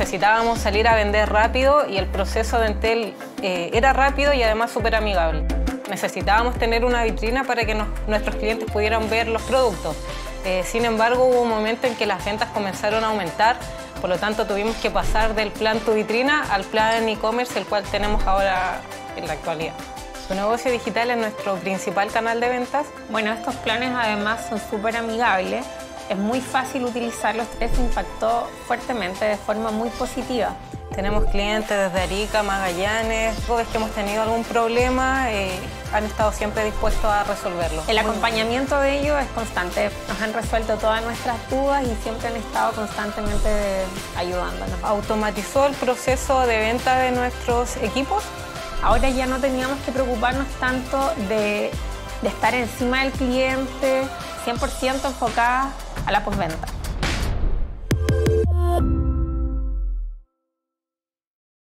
necesitábamos salir a vender rápido y el proceso de Entel era rápido y además súper amigable. Necesitábamos tener una vitrina para que nuestros clientes pudieran ver los productos. Sin embargo, hubo un momento en que las ventas comenzaron a aumentar, por lo tanto tuvimos que pasar del plan Tu Vitrina al plan e-commerce, el cual tenemos ahora en la actualidad. Tu negocio digital es nuestro principal canal de ventas. Bueno, estos planes además son súper amigables, es muy fácil utilizarlos, eso impactó fuertemente de forma muy positiva. Tenemos clientes desde Arica, Magallanes, cada vez que hemos tenido algún problema, han estado siempre dispuestos a resolverlo. El acompañamiento de ellos es constante, nos han resuelto todas nuestras dudas y siempre han estado constantemente ayudándonos. Automatizó el proceso de venta de nuestros equipos. Ahora ya no teníamos que preocuparnos tanto de estar encima del cliente, 100% enfocadas a la postventa.